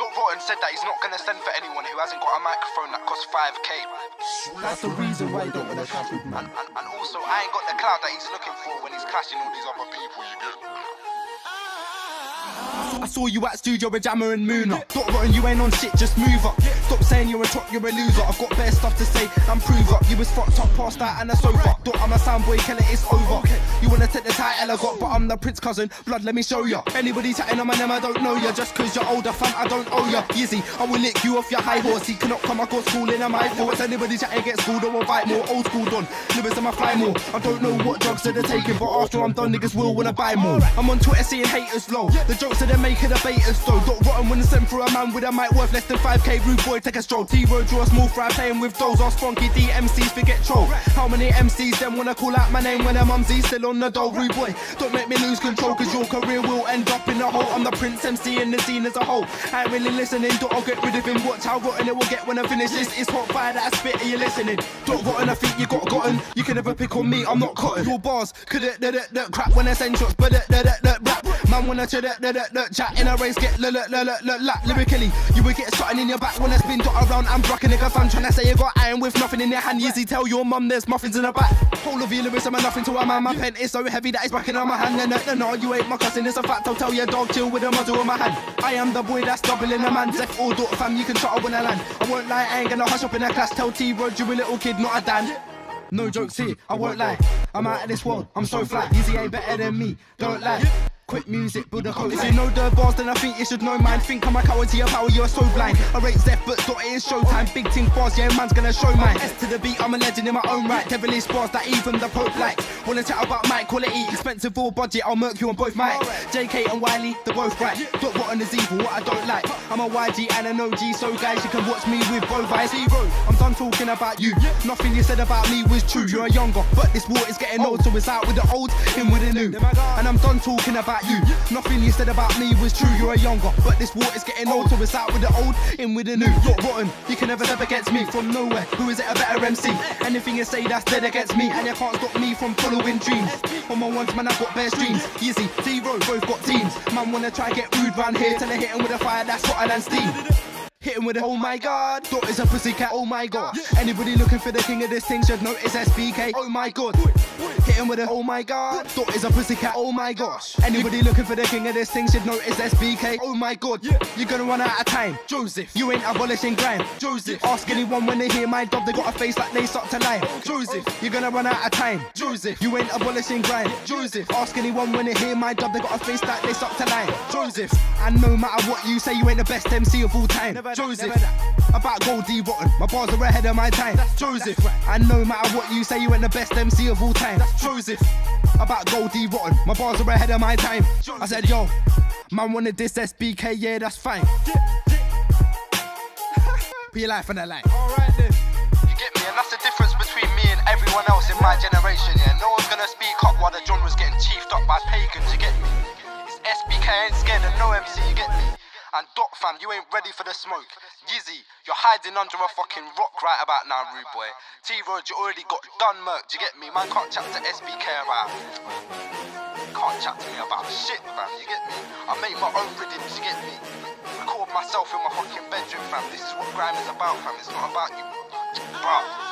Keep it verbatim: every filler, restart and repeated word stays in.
Dot Rotten said that he's not gonna send for anyone who hasn't got a microphone that costs five K. That's the reason why you don't wanna clash with me. And, and, and also, I ain't got the clout that he's looking for when he's clashing all these other people, you get. I saw you at studio with Jammer and Mooner. Dot Rotten, you ain't on shit, just move up. Stop saying you're a top, you're a loser. I've got bare stuff to say and prove up. You was fucked up past that and a sofa. Dot, I'm a soundboy, kill it, it's over. You wanna take the title I got, but I'm the prince cousin. Blood, let me show ya. Anybody chatting on my name, I don't know ya. Just cause you're older, fam, I don't owe ya. Yizzy, I will lick you off your high horse. He cannot come, I got schooling, am I thoughts. Anybody chatting gets schooled, I will fight more. Old school done, lyrics in my fly more. I don't know what drugs that they're taking, but after I'm done, niggas will wanna buy more. I'm on Twitter seeing haters flow. The jokes that they're making are baiters though. Dot Rotten when sent for a man with a mic worth less than five K. Rude boy, take a stroll. T-Road draw a small fry playing with those. Ask Funky D M Cs forget troll. How many M Cs then wanna call out my name when a mumsy still on the dole? Rude boy, don't make me lose control, cause your career will end up in a hole. I'm the prince M C in the scene as a whole. I ain't really listening, Dot, I'll get rid of him. Watch how rotten it will get when I finish this. It's hot fire that I spit, are you listening? Dot Rotten, I think you got gotten. You can never pick on me, I'm not cotton. Your bars could it crap when I send shots, but it rap. Man wanna chat chat in a race, get l l l l l lyrically. You will get something in your back when I spin Dot around. I'm brocking nigga fam, tryna say you got iron with nothing in your hand. Yizzy, tell your mum there's muffins in her back. Whole of your lyrics, I'm a nothing to a man. My pen is so heavy that it's backing on my hand. No, no, no, you ain't my cousin, it's a fact. I'll tell your dog, chill with a muzzle in my hand. I am the boy that's doubling a man. Zef or Dot fam, you can try when I land. I won't lie, I ain't gonna hush up in a class. Tell T-Road you a little kid, not a Dan. No jokes here, I won't lie. I'm out of this world, I'm so fly. Yizzy ain't better than me, don't lie. Quick music, build a code. If you know the bars, then I think you should know mine. Think I'm a coward to your power, you're so blind. I rate Zef, but Dot, it is showtime. Big ting bars, yeah, man's gonna show mine. S to the beat, I'm a legend in my own right. Devilish bars that even the Pope likes. Wanna chat about mic quality, expensive or budget, I'll murk you on both mics. J K and Wiley, they're both right. Dot Rotten is evil, what I don't like. I'm a Y G and an O G, so guys, you can watch me with both eyes. I'm done talking about you. Nothing you said about me was true. You're a younger, but this war is getting old, so it's out with the old, in with the new. And I'm done talking about you. Nothing you said about me was true. You're a younger, but this war is getting old, so it's out with the old, in with the new. Dot Rotten, you can never step against me from nowhere. Who is it a better M C? Anything you say that's dead against me, and you can't stop me from following dreams. On my ones, man, I've got bare streams. Yizzy, T-Road, both got teams. Man wanna try get rude round here, till I hit him with a fire that's hotter than steam. Hit him with a, oh my god, Dot is a pussycat, oh my god. Anybody looking for the king of this thing should know it's S B K, oh my god. Hit him with a, oh my god, Dot is a pussycat, oh my gosh. Anybody looking for the king of this thing should know it's S B K, oh my god. You're gonna run out of time, Joseph. You ain't abolishing grime, Joseph. Ask anyone when they hear my dub, they got a face like they suck to lime, Joseph. You're gonna run out of time, Joseph. You ain't abolishing grime, Joseph. Ask anyone when they hear my dub, they got a face like they suck to lime, Joseph. And no matter what you say, you ain't the best M C of all time, Joseph. About Goldie Rotten, my bars are ahead of my time, Joseph. And no matter what you say, you ain't the best M C of all time, Joseph. About Goldie Rotten, my bars are ahead of my time. I said, yo, man wanted this S B K, yeah, that's fine. Put your life on that line. Alright then. You get me? And that's the difference between me and everyone else in my generation, yeah. No one's gonna speak up while the genre's getting chiefed up by pagans, you get me? It's S B K, ain't scared of no M C, you get me? And Dot fam, you ain't ready for the smoke. Yizzy, you're hiding under a fucking rock right about now, rude boy. T-Road, you already got done murked, you get me? Man can't chat to S B K about... Can't chat to me about shit, fam, you get me? I make my own rhythms, you get me? Record myself in my fucking bedroom, fam. This is what grime is about, fam. It's not about you, bro.